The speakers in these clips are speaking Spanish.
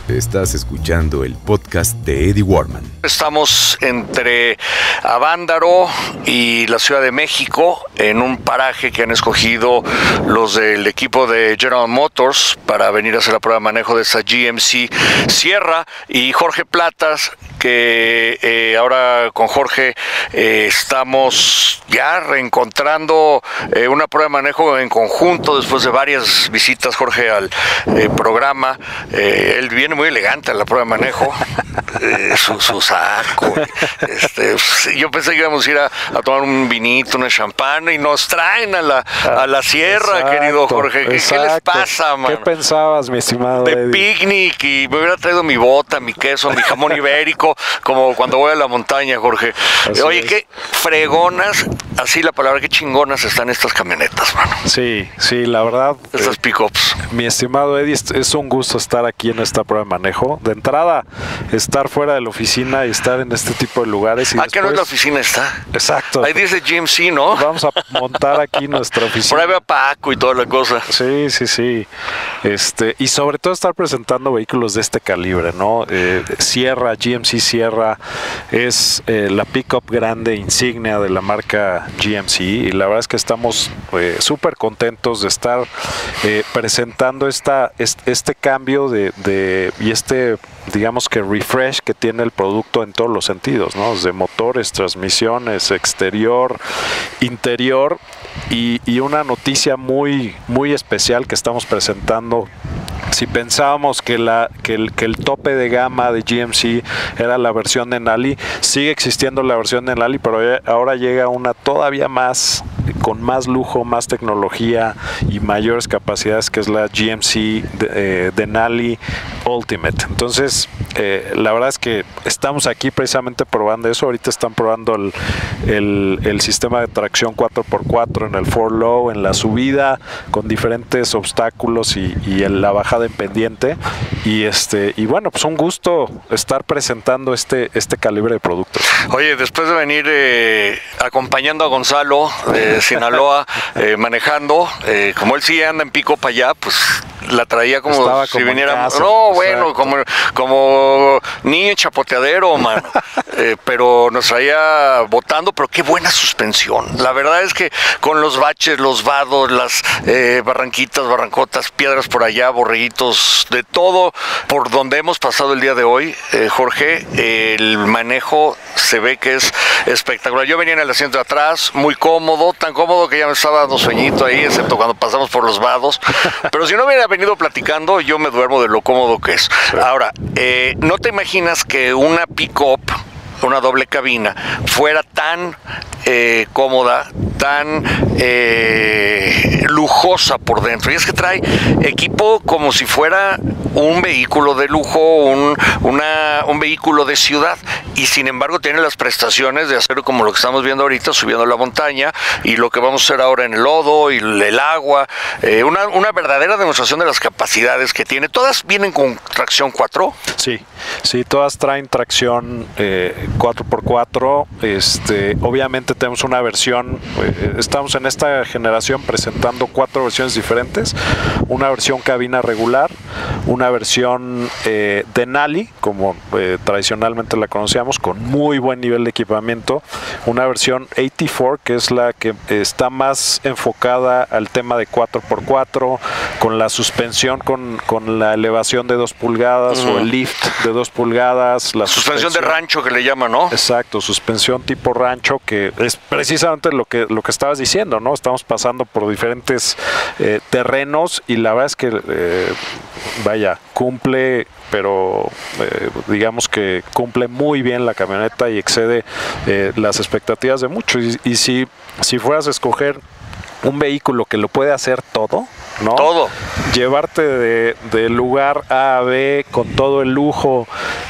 Estás escuchando el podcast de Eddie Warman. Estamos entre Avándaro y la Ciudad de México, en un paraje que han escogido los del equipo de General Motors para venir a hacer la prueba de manejo de esta GMC Sierra, y Jorge Platas, que ahora con Jorge estamos ya reencontrando una prueba de manejo en conjunto después de varias visitas, Jorge, al programa. Él viene muy elegante a la prueba de manejo, su saco. Yo pensé que íbamos a ir a tomar un vinito, una champán, y nos traen a la sierra. Exacto, querido Jorge. ¿Qué les pasa, man? ¿Qué pensabas, mi estimado de Eddie? Picnic, y me hubiera traído mi bota, mi queso, mi jamón ibérico, como cuando voy a la montaña, Jorge. Oye, qué fregonas, así la palabra, qué chingonas están estas camionetas, mano. Sí, la verdad. Estas pick-ups. Mi estimado Eddie, es un gusto estar aquí en esta prueba de manejo. De entrada, estar fuera de la oficina y estar en este tipo de lugares. Y después... ¿qué no es la oficina esta? Exacto. Ahí dice GMC, ¿no? Vamos a montar aquí nuestra oficina. Por ahí ve a Paco y toda la cosa. Sí. Y sobre todo estar presentando vehículos de este calibre, ¿no? Sierra, GMC Sierra, es la pick-up grande insignia de la marca GMC, y la verdad es que estamos súper contentos de estar presentando este cambio y digamos que refresh que tiene el producto en todos los sentidos, ¿no? Desde motores, transmisiones, exterior, interior, y una noticia muy, muy especial que estamos presentando. Si pensábamos que el tope de gama de GMC era la versión de Denali, sigue existiendo la versión de Denali, pero ahora llega una todavía más, con más lujo, más tecnología y mayores capacidades, que es la GMC Denali Ultimate. Entonces, la verdad es que estamos aquí precisamente probando eso. Ahorita están probando el sistema de tracción 4x4 en el 4Low, en la subida, con diferentes obstáculos y en la bajada en pendiente, y bueno, pues un gusto estar presentando este calibre de productos. Oye, después de venir acompañando a Gonzalo de Sinaloa, manejando, como él sí anda en pico para allá, pues la traía como si viniera. No, bueno, como niño chapoteadero, mano. Pero nos traía botando, pero qué buena suspensión. La verdad es que con los baches, los vados, las barranquitas, barrancotas, piedras por allá, borreguitos, de todo por donde hemos pasado el día de hoy, Jorge, el manejo se ve que es espectacular. Yo venía en el asiento de atrás, muy cómodo, tan cómodo que ya me estaba dando sueñito ahí, excepto cuando pasamos por los vados. Pero si no hubiera venido platicando, yo me duermo de lo cómodo que es. Sí. Ahora, ¿no te imaginas que una pick-up, una doble cabina, fuera tan cómoda, tan lujosa por dentro? Y es que trae equipo como si fuera un vehículo de lujo, un vehículo de ciudad, y sin embargo tiene las prestaciones de hacer como lo que estamos viendo ahorita, subiendo la montaña, y lo que vamos a hacer ahora en el lodo y el agua. Una verdadera demostración de las capacidades que tiene. ¿Todas vienen con tracción 4? Sí, todas traen tracción 4x4. Obviamente tenemos una versión, estamos en esta generación presentando 4 versiones diferentes: una versión cabina regular, una versión Denali, como tradicionalmente la conocíamos, con muy buen nivel de equipamiento, una versión 84, que es la que está más enfocada al tema de 4x4, con la suspensión con la elevación de 2 pulgadas, o el lift de 2 pulgadas, la suspensión de rancho que le llaman, ¿no? Exacto, suspensión tipo rancho, que es precisamente lo que estabas diciendo, ¿no? Estamos pasando por diferentes terrenos, y la verdad es que cumple, pero digamos que cumple muy bien la camioneta y excede las expectativas de muchos. Y si fueras a escoger un vehículo que lo puede hacer todo, ¿no? Todo. Llevarte de lugar A a B con todo el lujo,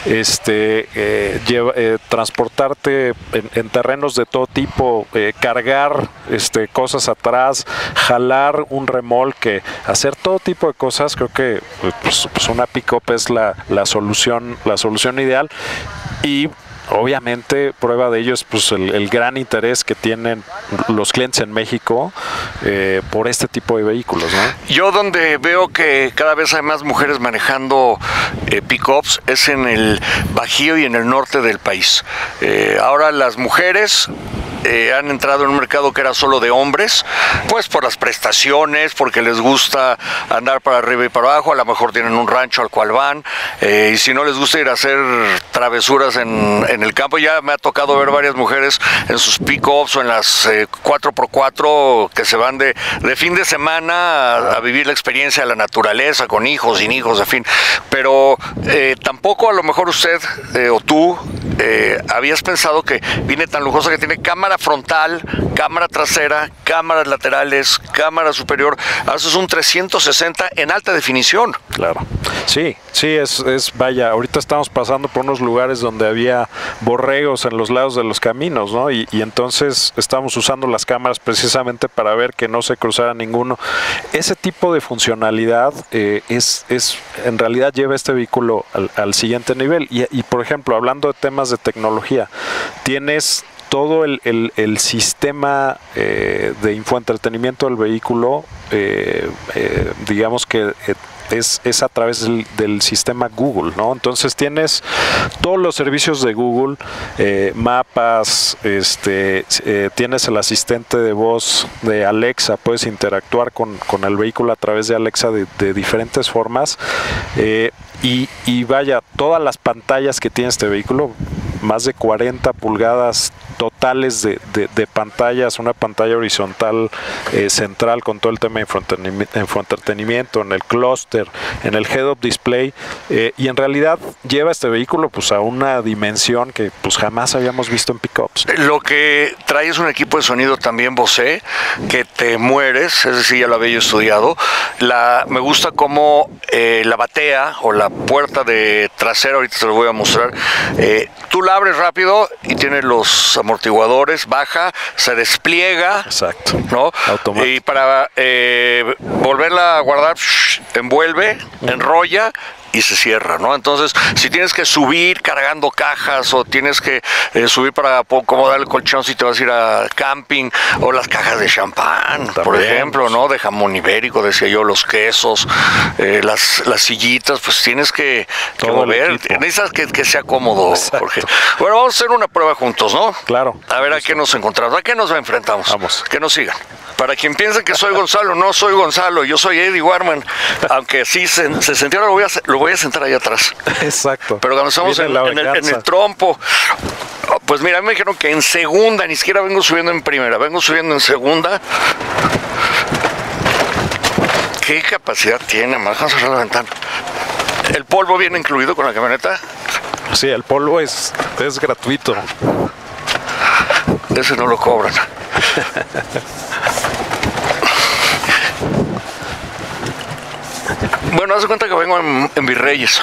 transportarte en terrenos de todo tipo, cargar cosas atrás, jalar un remolque, hacer todo tipo de cosas. Creo que pues una pick-up es la solución ideal. Y obviamente prueba de ello es pues el gran interés que tienen los clientes en México por este tipo de vehículos, ¿no? Yo donde veo que cada vez hay más mujeres manejando pick-ups es en el Bajío y en el norte del país. Ahora las mujeres han entrado en un mercado que era solo de hombres, pues por las prestaciones, porque les gusta andar para arriba y para abajo, a lo mejor tienen un rancho al cual van, y si no les gusta ir a hacer travesuras en el campo. Ya me ha tocado ver varias mujeres en sus pick-ups o en las 4x4 que se van de fin de semana a vivir la experiencia de la naturaleza con hijos, sin hijos, en fin. Pero tampoco a lo mejor usted o tú habías pensado que viene tan lujosa que tiene cámara frontal, cámara trasera, cámaras laterales, cámara superior. Haces un 360 en alta definición. Claro. Sí, vaya, ahorita estamos pasando por unos lugares donde había borregos en los lados de los caminos, ¿no? Y entonces estamos usando las cámaras precisamente para ver que no se cruzara ninguno. Ese tipo de funcionalidad en realidad lleva este vehículo al siguiente nivel. Y por ejemplo, hablando de temas de tecnología, tienes todo el sistema de infoentretenimiento del vehículo, digamos que es a través del sistema Google, ¿no? Entonces tienes todos los servicios de Google, mapas, tienes el asistente de voz de Alexa, puedes interactuar con el vehículo a través de Alexa de diferentes formas, y vaya, todas las pantallas que tiene este vehículo, más de 40 pulgadas totales de pantallas, una pantalla horizontal central con todo el tema de infoentretenimiento, en el clúster, en el head-up display, y en realidad lleva este vehículo pues a una dimensión que pues jamás habíamos visto en pickups. Lo que trae es un equipo de sonido también Bose, que te mueres, es decir, ya lo había yo estudiado. Me gusta cómo la batea o la puerta de trasera, ahorita te lo voy a mostrar, tú la abres rápido y tiene los amortiguadores, baja, se despliega. Exacto. ¿No? Automático. Y para volverla a guardar, envuelve, enrolla y se cierra, ¿no? Entonces, si tienes que subir cargando cajas o tienes que subir para acomodar el colchón si te vas a ir a camping, o las cajas de champán, por ejemplo, ¿no? De jamón ibérico, decía yo, los quesos, las sillitas, pues tienes que mover, necesitas que sea cómodo, Jorge. Bueno, vamos a hacer una prueba juntos, ¿no? Claro. A ver a qué nos encontramos, a qué nos enfrentamos. Vamos. Que nos sigan. Para quien piensa que soy Gonzalo, no soy Gonzalo, yo soy Eddie Warman, aunque sí se sentía, lo voy a sentar allá atrás. Exacto. Pero cuando estamos en el trompo, pues mira, me dijeron que en segunda, ni siquiera vengo subiendo en primera, vengo subiendo en segunda. ¿Qué capacidad tiene? Vamos a cerrar la ventana. ¿El polvo viene incluido con la camioneta? Sí, el polvo es gratuito. Ese no lo cobran. Bueno, haz de cuenta que vengo en Virreyes.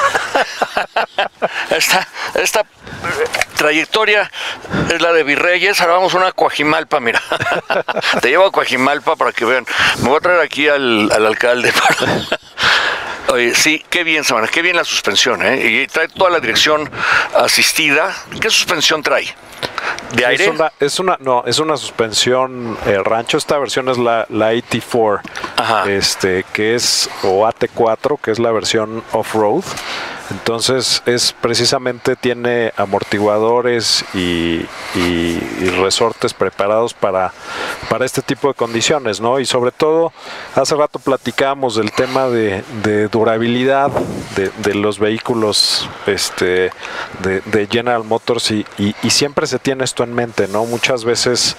Esta trayectoria es la de Virreyes. Ahora vamos a una Coajimalpa, mira. Te llevo a Coajimalpa para que vean. Me voy a traer aquí al alcalde para... Oye, sí, qué bien, Samara, qué bien la suspensión, ¿eh? Y trae toda la dirección asistida. ¿Qué suspensión trae? ¿De aire? Es una suspensión rancho. Esta versión es la AT4. Ajá. Que es, o AT4, que es la versión off-road. Entonces tiene amortiguadores y resortes preparados para este tipo de condiciones, ¿no? Y sobre todo, hace rato platicábamos del tema de durabilidad de los vehículos de General Motors, y siempre se tiene esto en mente, ¿no? Muchas veces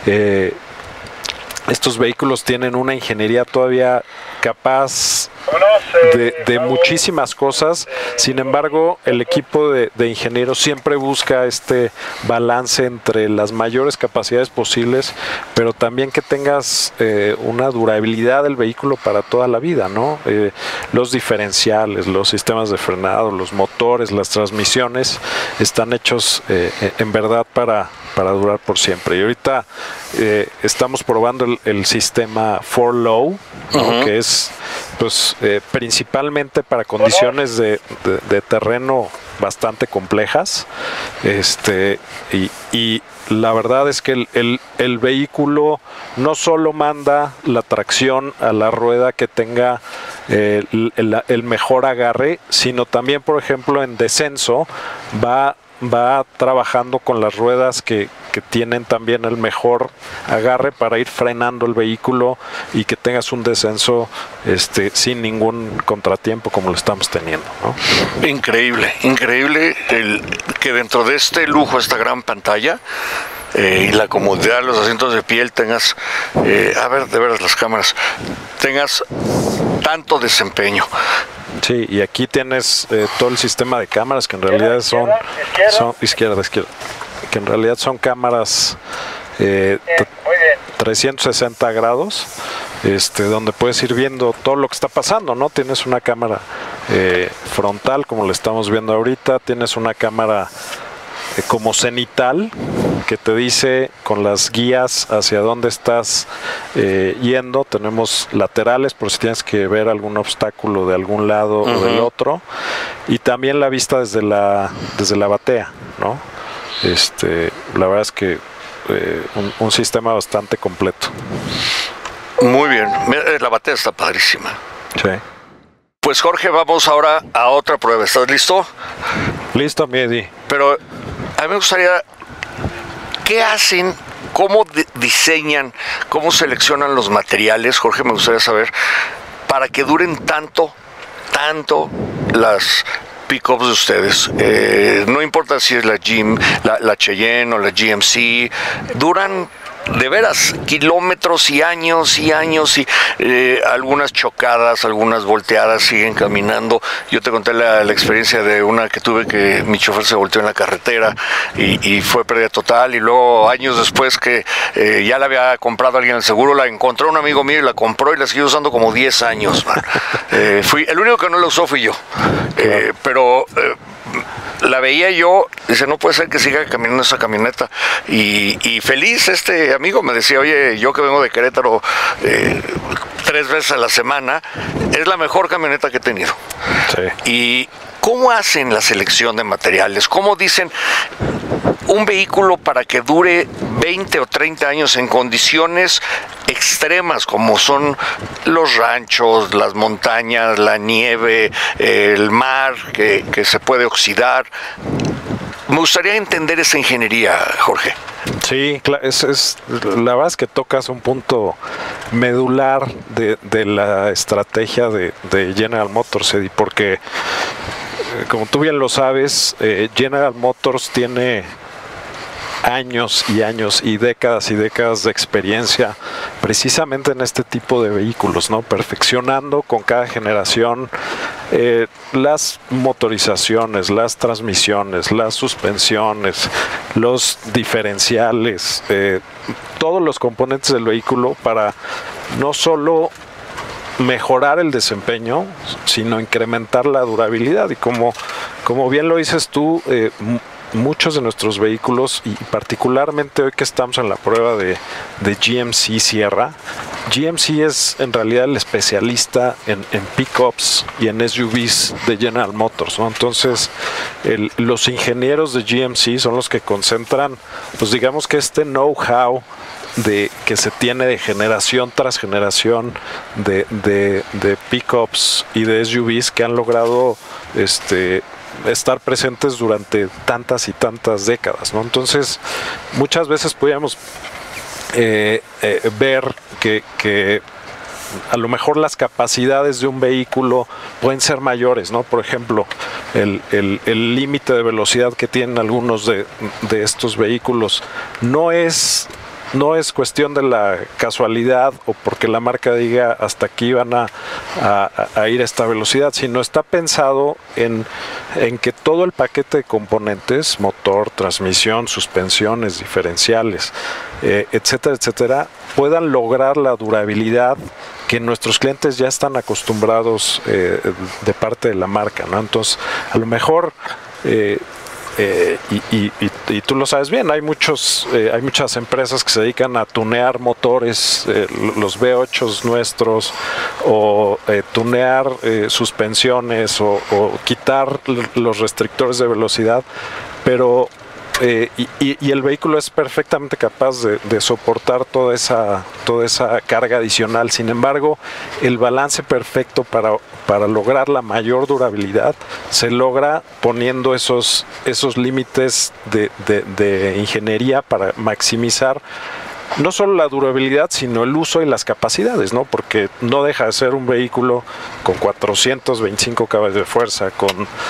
estos vehículos tienen una ingeniería todavía capaz de muchísimas cosas. Sin embargo, el equipo de ingenieros siempre busca este balance entre las mayores capacidades posibles, pero también que tengas una durabilidad del vehículo para toda la vida, ¿no? Los diferenciales, los sistemas de frenado, los motores, las transmisiones están hechos en verdad para durar por siempre. Y ahorita estamos probando el sistema 4Low, ¿no? Que es pues principalmente para condiciones de terreno bastante complejas, y la verdad es que el vehículo no solo manda la tracción a la rueda que tenga el mejor agarre, sino también, por ejemplo, en descenso va trabajando con las ruedas que tienen también el mejor agarre para ir frenando el vehículo y que tengas un descenso sin ningún contratiempo como lo estamos teniendo, ¿no? Increíble que dentro de este lujo, esta gran pantalla y la comodidad de los asientos de piel tengas, a ver, de veras las cámaras, tengas tanto desempeño. Sí, y aquí tienes todo el sistema de cámaras que en realidad son izquierda, que en realidad son cámaras 360 grados, donde puedes ir viendo todo lo que está pasando, ¿no? Tienes una cámara frontal, como lo estamos viendo ahorita, tienes una cámara como cenital, que te dice con las guías hacia dónde estás yendo. Tenemos laterales por si tienes que ver algún obstáculo de algún lado o del otro, y también la vista desde la batea, ¿no? La verdad es que un sistema bastante completo. Muy bien, la batea está padrísima. Sí. Pues Jorge, vamos ahora a otra prueba. ¿Estás listo? Listo, mi Eddie. Pero a mí me gustaría, ¿qué hacen? ¿Cómo diseñan? ¿Cómo seleccionan los materiales? Jorge, me gustaría saber, para que duren tanto las pickups de ustedes. No importa si es la Cheyenne o la GMC, duran de veras kilómetros y años y algunas chocadas, algunas volteadas, siguen caminando. Yo te conté la experiencia de una que tuve, que mi chofer se volteó en la carretera y fue pérdida total, y luego años después que ya la había comprado alguien el seguro, la encontró un amigo mío y la compró y la siguió usando como 10 años. El único que no la usó fui yo. Claro. Pero la veía yo, dice, no puede ser que siga caminando esa camioneta, y feliz este amigo me decía, oye, yo que vengo de Querétaro 3 veces a la semana, es la mejor camioneta que he tenido. Sí. Y ¿cómo hacen la selección de materiales? ¿Cómo dicen un vehículo para que dure 20 o 30 años en condiciones extremas como son los ranchos, las montañas, la nieve, el mar que se puede oxidar? Me gustaría entender esa ingeniería, Jorge. Sí, la verdad es que tocas un punto medular de la estrategia de General Motors, Eddie, porque como tú bien lo sabes, General Motors tiene años y años y décadas de experiencia precisamente en este tipo de vehículos, ¿no? Perfeccionando con cada generación las motorizaciones, las transmisiones, las suspensiones, los diferenciales, todos los componentes del vehículo, para no solo mejorar el desempeño, sino incrementar la durabilidad. Y como bien lo dices tú, muchos de nuestros vehículos, y particularmente hoy que estamos en la prueba de GMC Sierra, GMC es en realidad el especialista en pickups y en SUVs de General Motors, ¿no? Entonces los ingenieros de GMC son los que concentran, pues digamos que este know-how que se tiene de generación tras generación de pickups y de SUVs que han logrado estar presentes durante tantas y tantas décadas, ¿no? Entonces muchas veces podríamos ver que a lo mejor las capacidades de un vehículo pueden ser mayores, ¿no? Por ejemplo, el límite de velocidad que tienen algunos de estos vehículos no es cuestión de la casualidad o porque la marca diga hasta aquí van a ir a esta velocidad, sino está pensado en que todo el paquete de componentes, motor, transmisión, suspensiones, diferenciales, etcétera, etcétera, puedan lograr la durabilidad que nuestros clientes ya están acostumbrados de parte de la marca, ¿no? Entonces, a lo mejor y tú lo sabes bien, hay muchas empresas que se dedican a tunear motores, los V8 nuestros, o tunear suspensiones, o quitar los restrictores de velocidad, pero y el vehículo es perfectamente capaz de soportar toda esa carga adicional. Sin embargo, el balance perfecto para lograr la mayor durabilidad se logra poniendo esos límites de ingeniería para maximizar no solo la durabilidad, sino el uso y las capacidades, ¿no? Porque no deja de ser un vehículo con 425 caballos de fuerza, con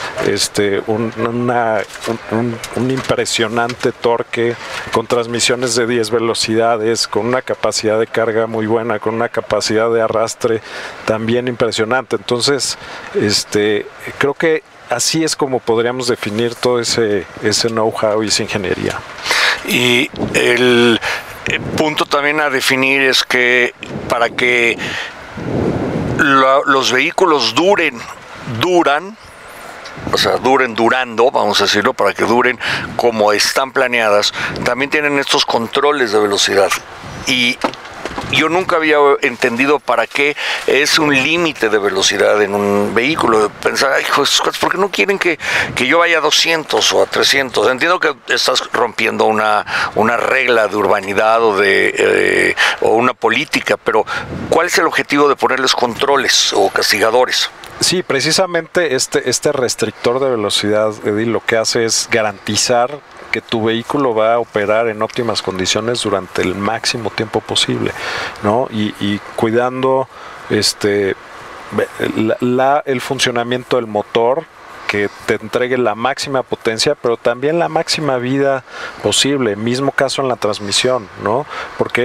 un impresionante torque, con transmisiones de 10 velocidades, con una capacidad de carga muy buena, con una capacidad de arrastre también impresionante. Entonces, creo que así es como podríamos definir todo ese know-how y esa ingeniería. Y el punto también a definir es que para que los vehículos duran, o sea, durando, vamos a decirlo, para que duren como están planeadas, también tienen estos controles de velocidad. Y yo nunca había entendido para qué es un límite de velocidad en un vehículo. Pensaba, ¿por qué no quieren que yo vaya a 200 o a 300? Entiendo que estás rompiendo una regla de urbanidad o una política, pero ¿cuál es el objetivo de ponerles controles o castigadores? Sí, precisamente este restrictor de velocidad, Eddie, lo que hace es garantizar que tu vehículo va a operar en óptimas condiciones durante el máximo tiempo posible, ¿no? Y cuidando el funcionamiento del motor, que te entregue la máxima potencia, pero también la máxima vida posible. Mismo caso en la transmisión, ¿no? Porque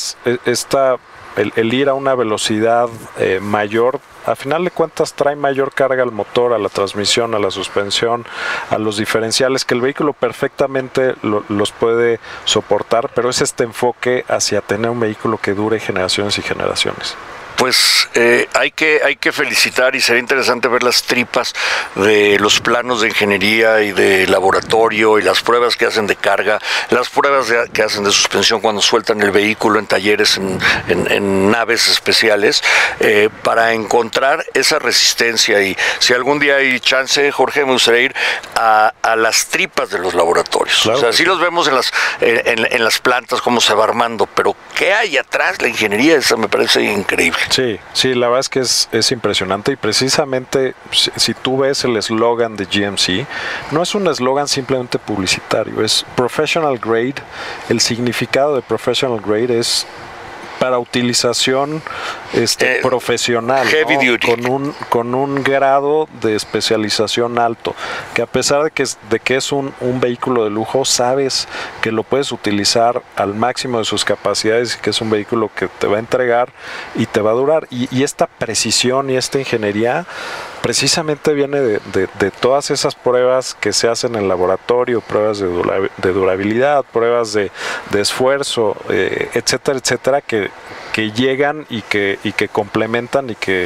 el ir a una velocidad mayor, a final de cuentas trae mayor carga al motor, a la transmisión, a la suspensión, a los diferenciales, que el vehículo perfectamente los puede soportar, pero es este enfoque hacia tener un vehículo que dure generaciones y generaciones. Pues hay que felicitar, y sería interesante ver las tripas de los planos de ingeniería y de laboratorio y las pruebas que hacen de carga, las pruebas que hacen de suspensión cuando sueltan el vehículo en talleres, en naves especiales, para encontrar esa resistencia. Y si algún día hay chance, Jorge, me gustaría ir a las tripas de los laboratorios. Claro, o sea, sí los vemos en las plantas cómo se va armando, pero ¿qué hay atrás? La ingeniería esa me parece increíble. Sí, la verdad es que es impresionante, y precisamente si tú ves el eslogan de GMC, no es un eslogan simplemente publicitario, es professional grade. El significado de professional grade es para utilización profesional, heavy ¿no? duty, con un grado de especialización alto, que a pesar de que es un vehículo de lujo, sabes que lo puedes utilizar al máximo de sus capacidades, y que es un vehículo que te va a entregar y te va a durar. Y esta precisión y esta ingeniería precisamente viene de todas esas pruebas que se hacen en laboratorio, pruebas de durabilidad, pruebas de esfuerzo, etcétera, etcétera, que llegan y que complementan y que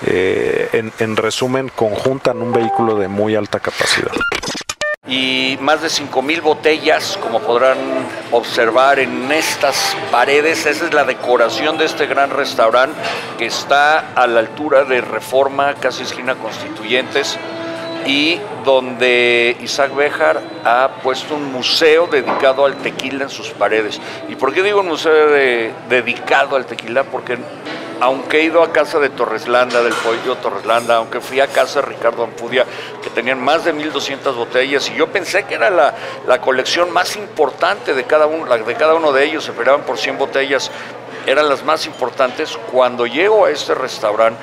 en resumen conjuntan un vehículo de muy alta capacidad. Y más de 5,000 botellas, como podrán observar en estas paredes. Esa es la decoración de este gran restaurante que está a la altura de Reforma, casi esquina Constituyentes, y donde Isaac Béjar ha puesto un museo dedicado al tequila en sus paredes. ¿Y por qué digo un museo dedicado al tequila? Porque aunque he ido a casa de Torreslanda, del Pollo Torreslanda, aunque fui a casa de Ricardo Ampudia, que tenían más de 1,200 botellas, y yo pensé que era la colección más importante de cada uno de ellos, se peleaban por 100 botellas, eran las más importantes. Cuando llego a este restaurante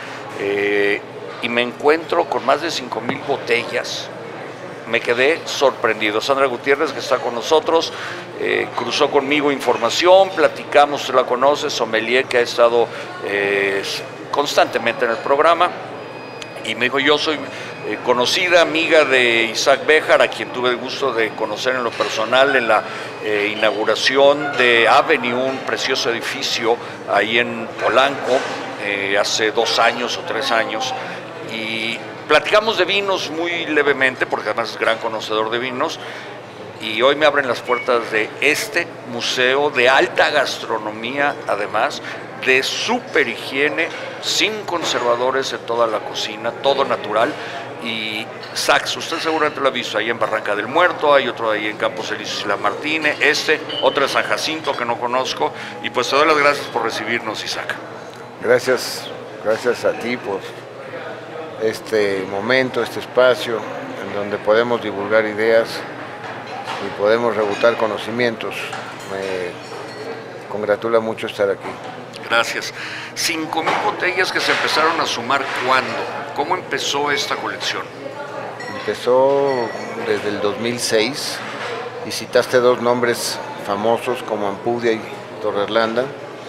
y me encuentro con más de 5,000 botellas, me quedé sorprendido. Sandra Gutiérrez, que está con nosotros, cruzó conmigo información, platicamos, tú la conoces, sommelier, que ha estado constantemente en el programa, y me dijo: yo soy conocida, amiga de Isaac Béjar, a quien tuve el gusto de conocer en lo personal en la inauguración de Avenue, un precioso edificio ahí en Polanco, hace 2 años o 3 años, y platicamos de vinos muy levemente, porque además es gran conocedor de vinos, y hoy me abren las puertas de este museo de alta gastronomía, además de súper higiene, sin conservadores en toda la cocina, todo natural. Y Sax, usted seguramente lo ha visto ahí en Barranca del Muerto, hay otro ahí en Campos Elíseos y La Martínez, otro en San Jacinto que no conozco, y pues te doy las gracias por recibirnos, Isaac. Gracias a ti por este momento, este espacio en donde podemos divulgar ideas y podemos rebotar conocimientos. Me congratula mucho estar aquí. Gracias. 5,000 botellas que se empezaron a sumar, ¿cuándo? ¿Cómo empezó esta colección? Empezó desde el 2006 y citaste dos nombres famosos como Ampudia y Torrelanda.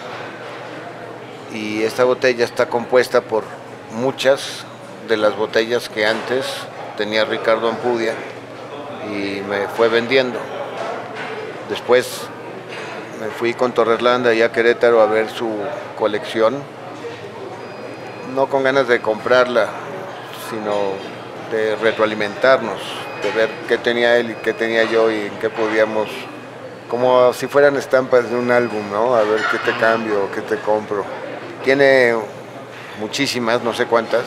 Y esta botella está compuesta por muchas de las botellas que antes tenía Ricardo Ampudia y me fue vendiendo. Después me fui con Torrelanda y a Querétaro a ver su colección, no con ganas de comprarla, sino de retroalimentarnos, de ver qué tenía él y qué tenía yo y en qué podíamos, como si fueran estampas de un álbum, ¿no? A ver qué te cambio, qué te compro. Tiene muchísimas, no sé cuántas,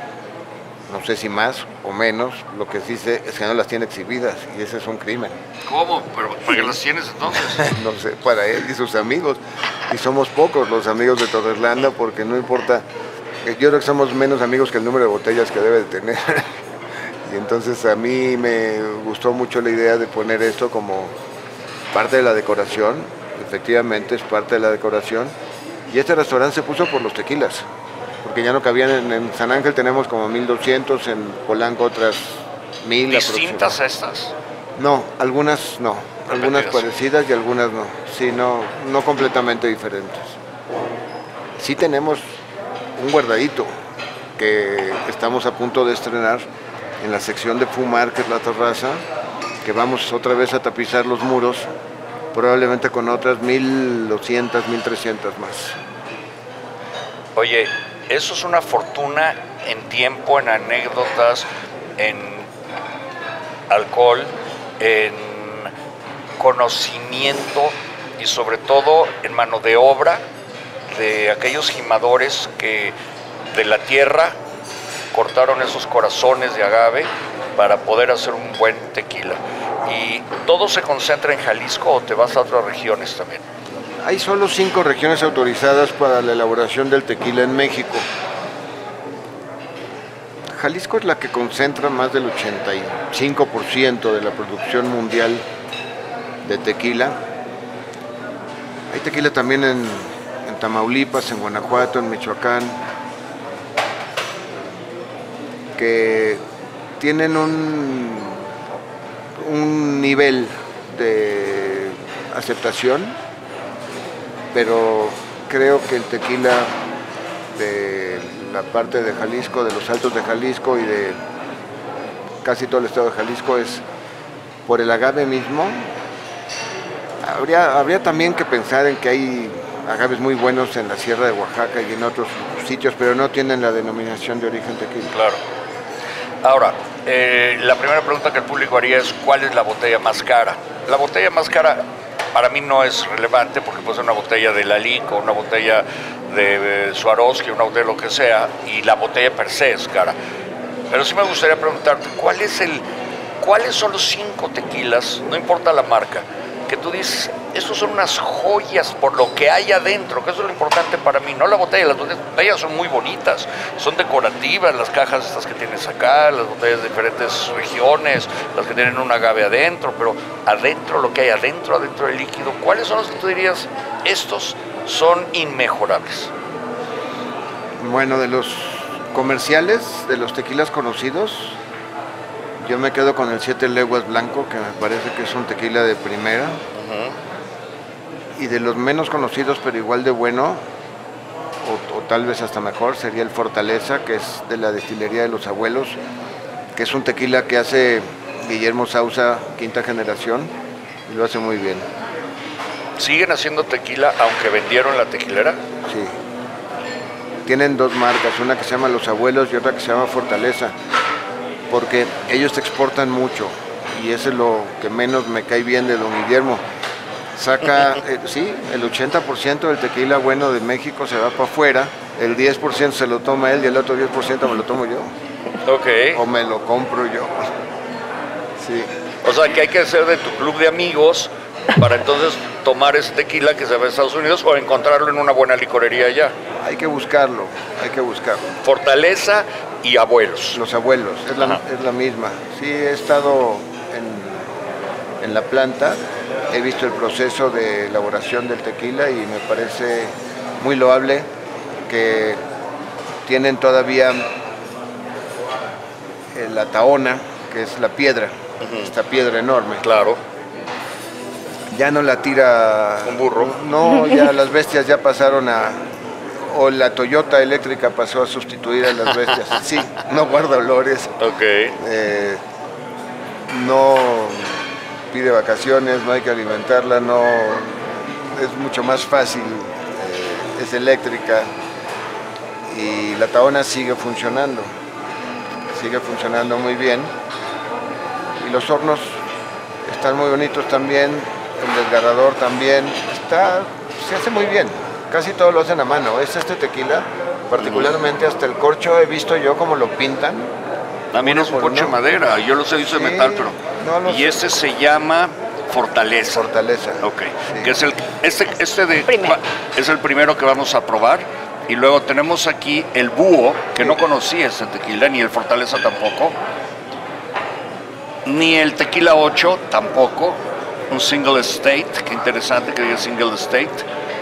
no sé si más o menos, lo que sí sé es que no las tiene exhibidas y ese es un crimen. ¿Cómo? ¿Pero para qué las tienes entonces? No sé, para él y sus amigos. Y somos pocos los amigos de Torrelanda porque no importa, yo creo que somos menos amigos que el número de botellas que debe de tener. Y entonces a mí me gustó mucho la idea de poner esto como parte de la decoración, efectivamente es parte de la decoración. Y este restaurante se puso por los tequilas, porque ya no cabían, en San Ángel tenemos como 1,200, en Polanco otras 1,000. ¿Distintas a estas? No, algunas no, algunas parecidas y algunas no, sí, no completamente diferentes. Sí tenemos un guardadito que estamos a punto de estrenar en la sección de fumar, que es la terraza, que vamos otra vez a tapizar los muros, probablemente con otras 1,200, 1,300 más. Oye, eso es una fortuna en tiempo, en anécdotas, en alcohol, en conocimiento y sobre todo en mano de obra de aquellos gimadores que de la tierra cortaron esos corazones de agave para poder hacer un buen tequila. ¿Y todo se concentra en Jalisco o te vas a otras regiones también? Hay solo 5 regiones autorizadas para la elaboración del tequila en México. Jalisco es la que concentra más del 85% de la producción mundial de tequila. Hay tequila también en Tamaulipas, en Guanajuato, en Michoacán, que tienen un nivel de aceptación, pero creo que el tequila de la parte de Jalisco, de los Altos de Jalisco y de casi todo el estado de Jalisco es por el agave mismo. Habría también que pensar en que hay agaves muy buenos en la Sierra de Oaxaca y en otros sitios, pero no tienen la denominación de origen tequila. Claro. Ahora, la primera pregunta que el público haría es ¿cuál es la botella más cara? La botella más cara para mí no es relevante porque puede ser una botella de Lalique o una botella de Swarovski, una botella de lo que sea, y la botella per se es cara. Pero sí me gustaría preguntarte, ¿cuáles son los 5 tequilas, no importa la marca, que tú dices, estos son unas joyas por lo que hay adentro, que eso es lo importante para mí, no la botella, las botellas son muy bonitas, son decorativas, las cajas estas que tienes acá, las botellas de diferentes regiones, las que tienen un agave adentro, pero adentro, lo que hay adentro del líquido, ¿cuáles son los que tú dirías, estos son inmejorables? Bueno, de los comerciales, de los tequilas conocidos, yo me quedo con el 7 Leguas Blanco, que me parece que es un tequila de primera. Y de los menos conocidos, pero igual de bueno, o tal vez hasta mejor, sería el Fortaleza, que es de la destilería de los abuelos, que es un tequila que hace Guillermo Sauza, quinta generación, y lo hace muy bien. ¿Siguen haciendo tequila aunque vendieron la tequilera? Sí. Tienen 2 marcas, una que se llama Los Abuelos y otra que se llama Fortaleza, porque ellos exportan mucho y eso es lo que menos me cae bien de don Guillermo. Saca, sí, el 80% del tequila bueno de México se va para afuera, el 10% se lo toma él y el otro 10% me lo tomo yo. Ok. O me lo compro yo. Sí. O sea, que hay que ser de tu club de amigos para entonces tomar ese tequila que se va a Estados Unidos o encontrarlo en una buena licorería allá. Hay que buscarlo, hay que buscarlo. Fortaleza y Abuelos. Los Abuelos, es la misma. Sí, he estado en la planta, he visto el proceso de elaboración del tequila y me parece muy loable que tienen todavía la tahona, que es la piedra, esta piedra enorme. Claro. Ya no la tira un burro. No, ya las bestias ya pasaron o la Toyota eléctrica pasó a sustituir a las bestias. Sí, no guarda olores. Ok. No pide vacaciones, no hay que alimentarla, no, es mucho más fácil, es eléctrica y la tahona sigue funcionando muy bien y los hornos están muy bonitos también, el desgarrador también, se hace muy bien, casi todo lo hacen a mano, este tequila, particularmente hasta el corcho he visto yo cómo lo pintan. También es un corcho de madera, yo lo sé, dice sí, metal, pero... No y este se llama Fortaleza. Fortaleza. Ok, sí. Que es es el primero que vamos a probar. Y luego tenemos aquí el Búho, que no conocía ese tequila, ni el Fortaleza tampoco. Ni el Tequila 8 tampoco. Un Single Estate, qué interesante que diga Single Estate.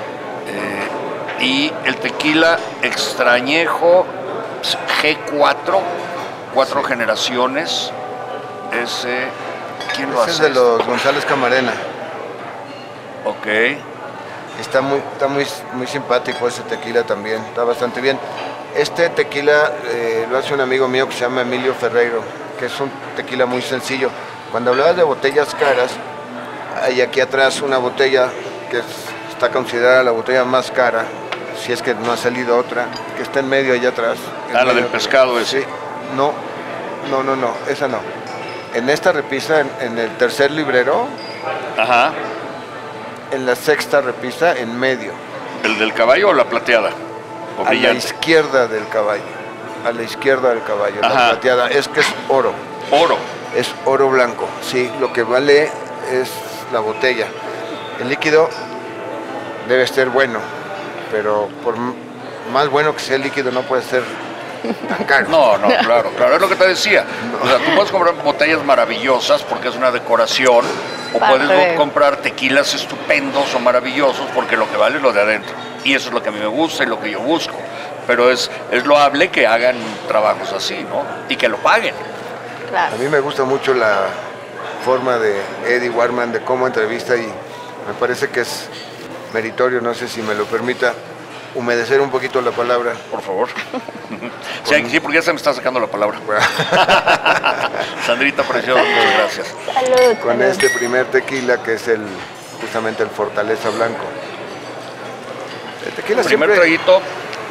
Y el Tequila Extrañejo G4, 4 generaciones. ¿Quién lo hace? Es de los González Camarena. Ok. Está muy simpático ese tequila también, está bastante bien. Este tequila lo hace un amigo mío que se llama Emilio Ferreiro, que es un tequila muy sencillo. Cuando hablabas de botellas caras, hay aquí atrás una botella que está considerada la botella más cara, si es que no ha salido otra, que está en medio allá atrás. La del pescado ese. Sí, no, esa no. En esta repisa, en el tercer librero, Ajá. en la sexta repisa, en medio. ¿El del caballo o la plateada? ¿O a brillante? La izquierda del caballo. A la izquierda del caballo, Ajá. La plateada. Es que es oro. Oro. Es oro blanco. Sí, lo que vale es la botella. El líquido debe ser bueno, pero por más bueno que sea el líquido no puede ser tan caro. No, claro, es lo que te decía. O sea, tú puedes comprar botellas maravillosas porque es una decoración, o puedes comprar tequilas estupendos o maravillosos porque lo que vale es lo de adentro. Y eso es lo que a mí me gusta y lo que yo busco. Pero es loable que hagan trabajos así, ¿no? Y que lo paguen. Claro. A mí me gusta mucho la forma de Eddie Warman, de cómo entrevista, y me parece que es meritorio, no sé si me lo permita, humedecer un poquito la palabra. Por favor. Sí, porque ya se me está sacando la palabra. Sandrita Preciosa, muchas gracias. Salud. Con este primer tequila que es justamente el Fortaleza Blanco. El tequila El primer traguito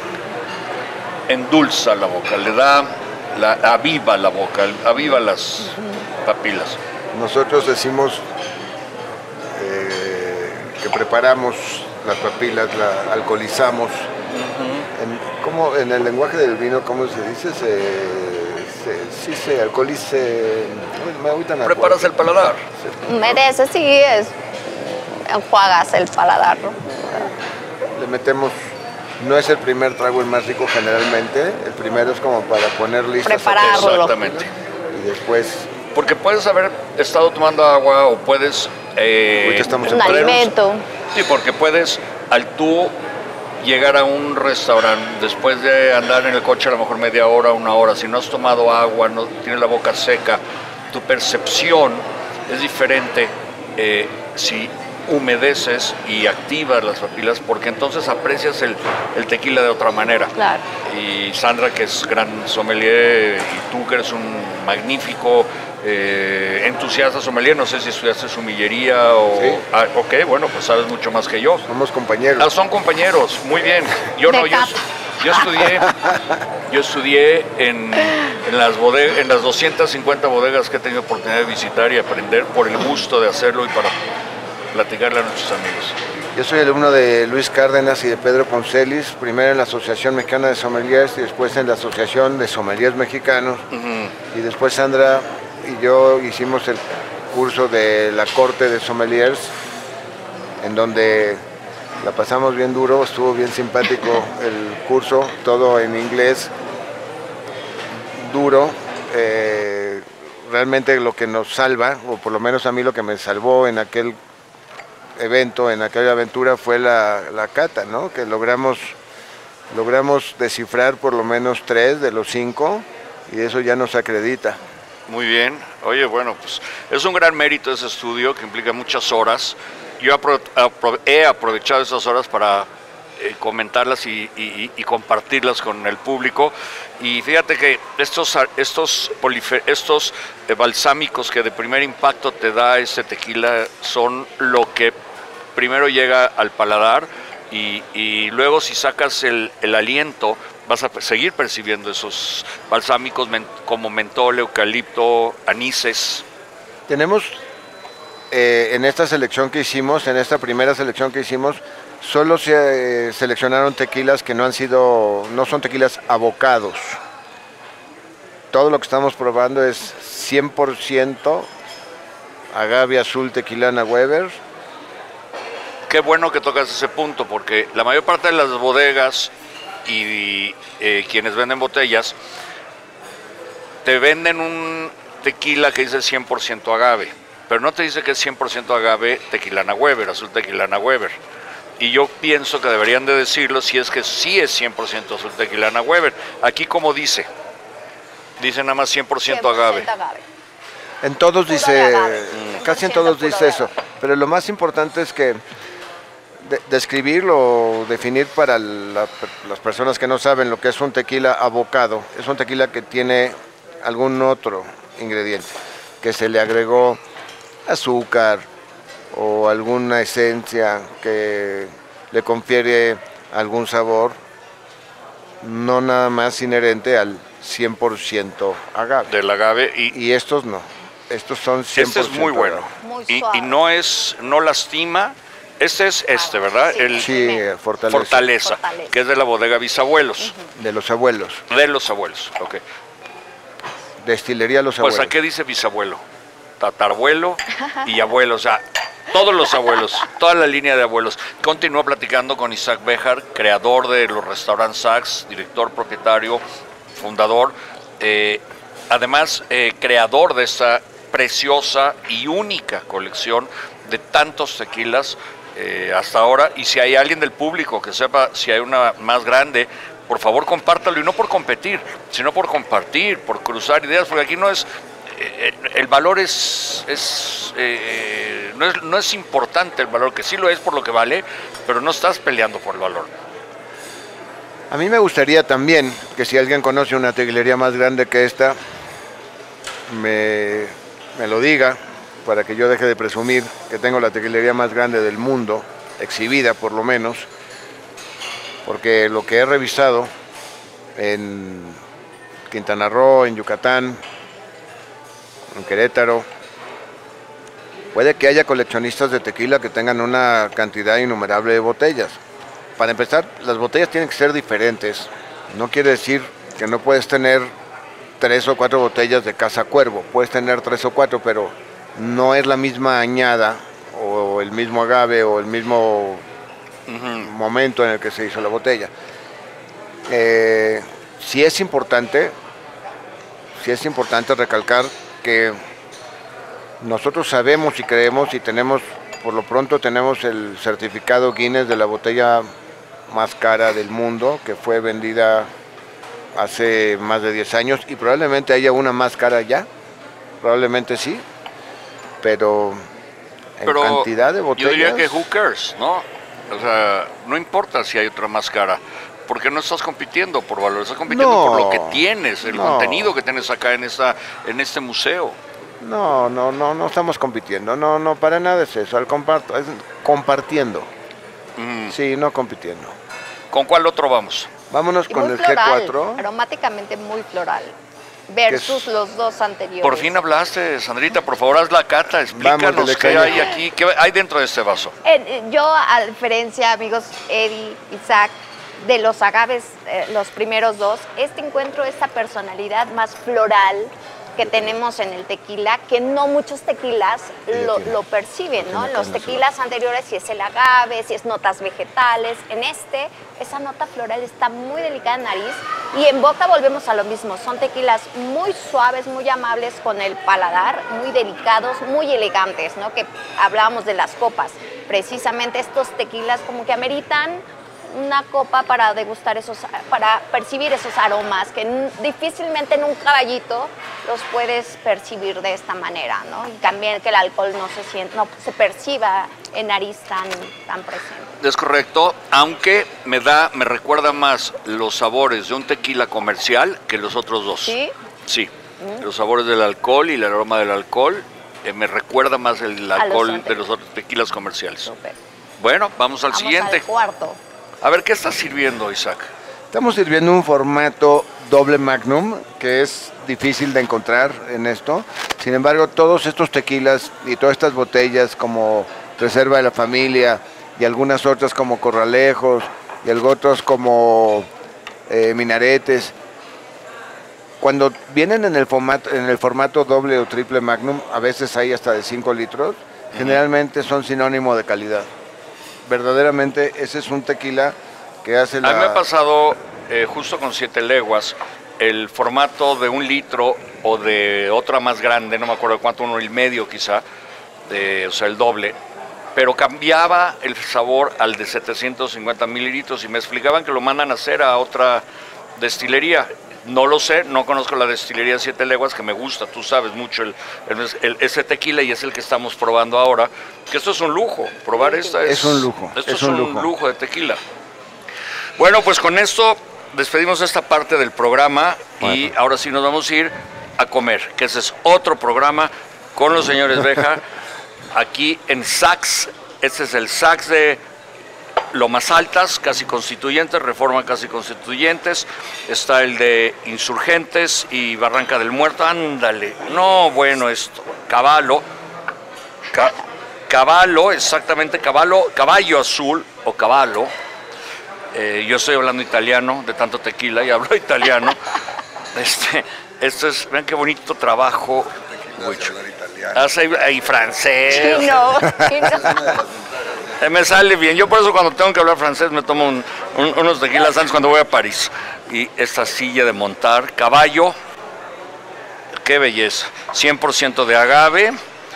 endulza la boca, le da, aviva la boca, aviva las papilas. Nosotros decimos que preparamos las papilas, la alcoholizamos. ¿Cómo, en el lenguaje del vino, cómo se dice? Se alcoholiza. Preparas el paladar. Merece, sí, enjuagas el paladar, ¿no? Le metemos, no es el primer trago el más rico generalmente, el primero es como para poner listas. Prepararlo. Exactamente. Y después... Porque puedes haber estado tomando agua o puedes... ahorita estamos un alimento. Sí, porque puedes, al tú llegar a un restaurante, después de andar en el coche a lo mejor media hora, una hora, si no has tomado agua, no tienes la boca seca, tu percepción es diferente si humedeces y activas las papilas, porque entonces aprecias el tequila de otra manera. Claro. Y Sandra, que es gran sommelier, y tú que eres un magnífico entusiasta sommelier, no sé si estudiaste sumillería o... Sí. Ok, bueno, pues sabes mucho más que yo. Somos compañeros. Son compañeros, muy bien. Yo no, yo Yo estudié en las 250 bodegas que he tenido oportunidad de visitar y aprender por el gusto de hacerlo y para platicarle a nuestros amigos. Yo soy alumno de Luis Cárdenas y de Pedro Poncelis, primero en la Asociación Mexicana de Sommeliers y después en la Asociación de Sommeliers Mexicanos. Y después Sandra y yo hicimos el curso de la Corte de Sommeliers, en donde la pasamos bien duro, estuvo bien simpático el curso, todo en inglés, duro. Realmente lo que nos salva, o por lo menos a mí lo que me salvó en aquel evento, en aquella aventura, fue la cata, ¿no? Que logramos descifrar por lo menos 3 de los 5 y eso ya nos acredita. Muy bien. Oye, bueno, pues es un gran mérito ese estudio que implica muchas horas. Yo he aprovechado esas horas para comentarlas y compartirlas con el público. Y fíjate que estos balsámicos que de primer impacto te da ese tequila son lo que primero llega al paladar y luego si sacas el aliento vas a seguir percibiendo esos balsámicos como mentol, eucalipto, anises. Tenemos en esta selección que hicimos, en esta primera selección que hicimos, solo se seleccionaron tequilas que no son tequilas abocados. Todo lo que estamos probando es 100% agave azul tequilana Weber. Qué bueno que tocas ese punto, porque la mayor parte de las bodegas y quienes venden botellas te venden un tequila que dice 100% agave, pero no te dice que es 100% agave tequilana Weber, azul tequilana Weber. Y yo pienso que deberían de decirlo si es que sí es 100% azul tequilana Weber. Aquí como dice nada más 100% agave. En todos dice, casi en todos dice agave. eso, pero lo más importante es que describirlo o definir para las personas que no saben lo que es un tequila abocado. Es un tequila que tiene algún otro ingrediente, que se le agregó azúcar o alguna esencia que le confiere algún sabor, no nada más inherente al 100% agave. Del agave y estos no, estos son 100% Este es muy bueno y no lastima. Este es ¿verdad? Sí, Fortaleza, que es de la bodega Bisabuelos. De los abuelos. De los abuelos, ok. Destilería Los Abuelos. Pues, ¿a qué dice bisabuelo? Tatarabuelo y abuelo, o sea, todos los abuelos, toda la línea de abuelos. Continúo platicando con Isaac Béjar, creador de los restaurantes Saks, director, propietario, fundador, además creador de esta preciosa y única colección de tantos tequilas hasta ahora. Y si hay alguien del público que sepa si hay una más grande, por favor compártalo, y no por competir, sino por compartir, por cruzar ideas, porque aquí no es el valor no es importante el valor, que sí lo es por lo que vale, pero no estás peleando por el valor. A mí me gustaría también que si alguien conoce una tequilería más grande que esta, me lo diga, para que yo deje de presumir que tengo la tequilería más grande del mundo, exhibida por lo menos, porque lo que he revisado en Quintana Roo, en Yucatán, en Querétaro, puede que haya coleccionistas de tequila que tengan una cantidad innumerable de botellas. Para empezar, las botellas tienen que ser diferentes. No quiere decir que no puedes tener 3 o 4 botellas de Casa Cuervo. Puedes tener 3 o 4, pero no es la misma añada o el mismo agave o el mismo momento en el que se hizo la botella. Sí es importante recalcar que nosotros sabemos y creemos y tenemos, por lo pronto tenemos el certificado Guinness de la botella más cara del mundo, que fue vendida hace más de 10 años y probablemente haya una más cara ya, probablemente sí, pero en cantidad de botellas... Yo diría que who cares, ¿no? O sea, no importa si hay otra más cara, porque no estás compitiendo por valor, estás compitiendo por lo que tienes, el contenido que tienes acá en este museo. No estamos compitiendo, no, para nada es eso, es compartiendo. Sí, no compitiendo. ¿Con cuál otro vamos? Vámonos Y con muy el floral, G4. aromáticamente muy floral. Versus los dos anteriores. Por fin hablaste, Sandrita, por favor haz la cata, explícanos qué hay aquí, qué hay dentro de este vaso. Yo, a diferencia, amigos, Eddie, Isaac, de los agaves, los primeros dos, encuentro esta personalidad más floral que tenemos en el tequila, que no muchos tequilas lo perciben, ¿no? Los tequilas anteriores, si es el agave, si es notas vegetales, en esa nota floral está muy delicada en nariz, y en boca volvemos a lo mismo, son tequilas muy suaves, muy amables con el paladar, muy delicados, muy elegantes, ¿no? Que hablábamos de las copas, precisamente estos tequilas como que ameritan una copa para degustar para percibir esos aromas que difícilmente en un caballito los puedes percibir de esta manera, ¿no? Y también que el alcohol no se perciba en nariz tan presente. Es correcto, aunque me recuerda más los sabores de un tequila comercial que los otros dos. ¿Sí? Sí, los sabores del alcohol y el aroma del alcohol me recuerda más el alcohol de los otros tequilas comerciales. Súper. Bueno, vamos al siguiente. Al cuarto. A ver, ¿qué estás sirviendo, Isaac? Estamos sirviendo un formato doble magnum, que es difícil de encontrar en esto. Sin embargo, todos estos tequilas y todas estas botellas como Reserva de la Familia y algunas otras como Corralejos y otros como Minaretes, cuando vienen en el formato doble o triple magnum, a veces hay hasta de 5 litros, generalmente son sinónimo de calidad. Verdaderamente ese es un tequila que hace la... A mí me ha pasado justo con 7 leguas el formato de 1 litro o de otra más grande, no me acuerdo cuánto, 1.5 quizá, o sea el doble, pero cambiaba el sabor al de 750 mililitros y me explicaban que lo mandan a hacer a otra destilería. No lo sé, no conozco la destilería 7 leguas, que me gusta, tú sabes mucho ese tequila y es el que estamos probando ahora, que esto es un lujo, probar esta es un lujo. Esto es un lujo de tequila. Bueno, pues con esto despedimos esta parte del programa y ahora sí nos vamos a ir a comer, que ese es otro programa con los señores Beja, aquí en Saks. Este es el Saks de Lomas Altas, Casi Constituyentes, Reforma Casi Constituyentes, está el de Insurgentes y Barranca del Muerto, ándale, no, bueno, esto, Caballo, exactamente, Caballo Azul o Caballo, yo estoy hablando italiano, de tanto tequila y hablo italiano, esto es, vean qué bonito trabajo, y francés. Chino. Me sale bien, yo por eso cuando tengo que hablar francés me tomo unos tequilas antes cuando voy a París. Y esta silla de montar, Caballo, qué belleza, 100% de agave,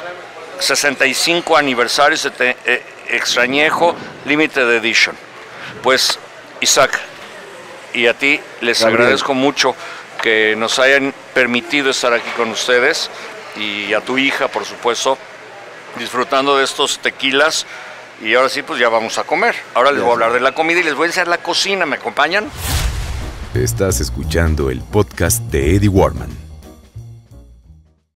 65 aniversario, extrañejo, limited edition. Pues Isaac, y a ti les agradezco mucho que nos hayan permitido estar aquí con ustedes y a tu hija, por supuesto, disfrutando de estos tequilas. Y ahora sí, pues ya vamos a comer. Ahora les voy a hablar de la comida y les voy a enseñar la cocina. ¿Me acompañan? Estás escuchando el podcast de Eddie Warman.